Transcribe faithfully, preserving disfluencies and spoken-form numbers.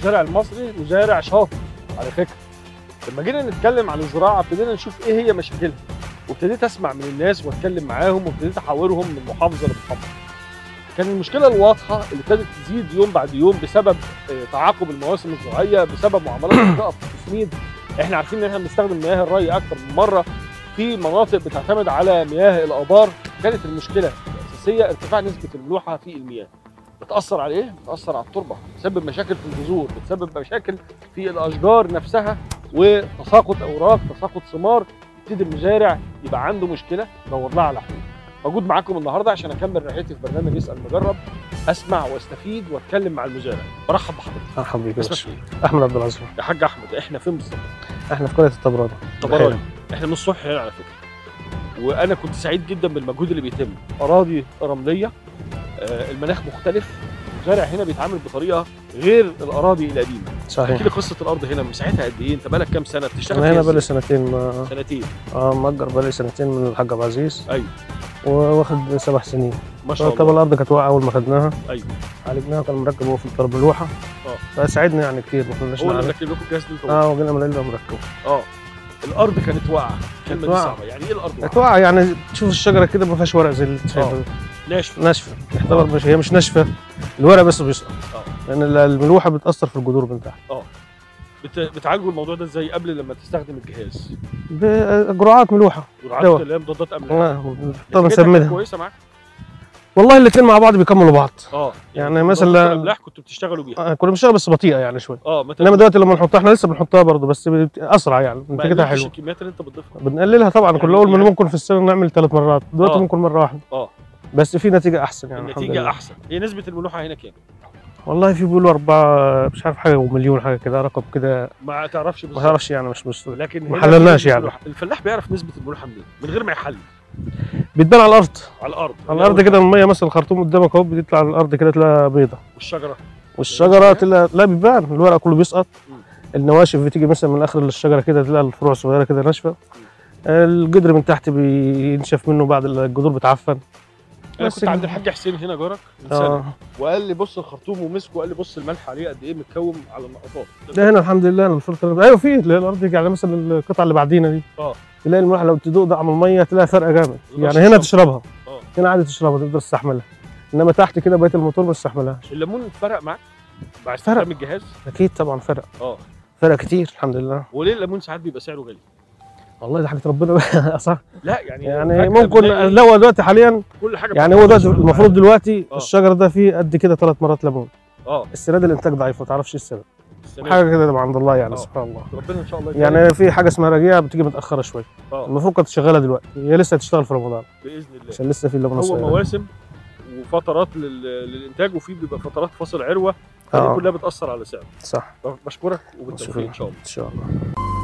المزارع المصري مزارع شاطر على فكره. لما جينا نتكلم عن الزراعه ابتدينا نشوف ايه هي مشاكلها، وابتديت اسمع من الناس واتكلم معاهم وابتديت احاورهم من محافظه لمحافظه. كان المشكله الواضحه اللي ابتدت تزيد يوم بعد يوم بسبب تعاقب المواسم الزراعيه، بسبب معاملات بتقف في التسميد. احنا عارفين ان احنا بنستخدم مياه الري اكثر من مره في مناطق بتعتمد على مياه الابار. كانت المشكله الاساسيه ارتفاع نسبه الملوحه في المياه. بتاثر على ايه؟ بتاثر على التربه، بتسبب مشاكل في الجذور، بتسبب مشاكل في الاشجار نفسها وتساقط اوراق، تساقط ثمار. يبتدي المزارع يبقى عنده مشكله يدور لها على حلول. موجود معاكم النهارده عشان اكمل رحلتي في برنامج اسال مجرب، اسمع واستفيد واتكلم مع المزارع. برحب بحضرتك. مرحبا بيك. اسمك ايه؟ احمد عبد العزيز. يا حاج احمد، احنا فين بالظبط؟ احنا في قريه الطبراني. طبراني. احنا من الصبح هنا على فكره، وانا كنت سعيد جدا بالمجهود اللي بيتم. اراضي رمليه، آه المناخ مختلف، المزارع هنا بيتعامل بطريقه غير الاراضي القديمه. صحيح. احكي لي قصه الارض هنا، مساحتها قد ايه؟ انت بقالك كام سنه بتشتغل انا فيها؟ هنا بقالي سنتين. ما سنتين. اه مأجر بقالي سنتين من الحاج عبد العزيز. ايوه. واخد سبع سنين. ما شاء الله. طبعا الارض كانت واقعه اول ما خدناها. ايوه. عالجناها، كان مركب هو في الطرب ملوحه. اه. فساعدنا يعني كتير، ما كناش هو اللي نعرف. مركب لكم الجهاز ده؟ اه وجينا منقلنا مركبه. اه. الارض كانت واقعه، الكلمه دي واقعة. صعبه. يعني ايه الارض كانت واقعه؟ واقعه، يعني تشوف الشجره كده ما فيهاش ورق زي اللي انت شايفه. ناشفه. ناشفه. يعتبر مش هي مش ناشفه، الورق بس بيسقط. اه. لان الملوحه بتاثر في الجذور من تحت. اه. بت... بتعالجوا الموضوع ده ازاي قبل لما تستخدم الجهاز؟ بجرعات ملوحه. جرعات اللي هي مضادات املاح. اه بنسميها كويسه معاك؟ والله الاثنين مع بعض بيكملوا بعض. اه. يعني مثلا الاملاح كنتوا بتشتغلوا بيها؟ آه كنا بنشتغل بس بطيئه يعني شويه. اه. انما دلوقتي لما نحطها احنا لسه بنحطها برضه بس اسرع، يعني نتيجتها حلوه. الكميات اللي انت بتضيفها بنقللها طبعا. يعني كل اول يعني ممكن في السنه نعمل ثلاث مرات، دلوقتي آه. ممكن مره واحده. اه. بس في نتيجه احسن يعني. النتيجه احسن. هي نسبه الملوحه هنا كام؟ والله في بيقولوا أربعة مش عارف حاجه ومليون حاجه كده، رقم كده ما تعرفش بالظبط. ما تعرفش يعني، مش مش لكن ما حللناش يعني. الفلاح بيعرف نسبه الملوحه منين؟ من غير ما يحلل. بتبان على الارض. على الارض. على الارض كده الميه مثلا الخرطوم قدامك اهو، بتطلع على الارض كده تلاقيها بيضه. والشجره؟ والشجره تلاقي لا بيبان، الورق كله بيسقط. النواشف بتيجي مثلا من اخر الشجره كده تلاقي الفروع صغيره كده ناشفه. الجدر من تحت بينشف منه بعد الجذور بتعفن. انا كنت عند الحاج حسين هنا جارك من سنه آه. وقال لي بص الخرطوم ومسكه وقال لي بص الملح عليه قد ايه متكوم على النقطات. ده هنا الحمد لله الفلتر. ايوه في الارض يجي على مثلا القطعه اللي بعدينا دي. اه. تلاقي الملح لو تدوق طعم الميه تلاقي فرق جامد. يعني هنا تشربها. اه. هنا عادي تشربها تقدر تستحملها. انما تحت كده بقيه الموتور ما تستحملهاش. الليمون فرق معاك بعد استخدام الجهاز؟ اكيد طبعا فرق. اه. فرق كتير الحمد لله. وليه الليمون ساعات بيبقى سعره غالي؟ والله ده حاجه ربنا صح. لا يعني يعني ممكن لا هو دلوقتي حاليا كل حاجه يعني هو دلوقتي المفروض دلوقتي آه. الشجر ده فيه قد كده ثلاث مرات ليمون. اه. السنه دي الانتاج ضعيف ما تعرفش ايه السبب. حاجه كده عند الله يعني. سبحان الله. ربنا ان شاء الله يعني يكرم. في حاجه اسمها رجيعه بتيجي متاخره شويه. اه. المفروض كانت شغاله دلوقتي، هي لسه هتشتغل في رمضان باذن الله عشان لسه في الليمون. هو مواسم وفترات للانتاج، وفي بيبقى فترات فصل عروه، فدي آه. كلها بتاثر على سعره. صح. بشكرك وبالتوفيق ان شاء الله. ان شاء الله.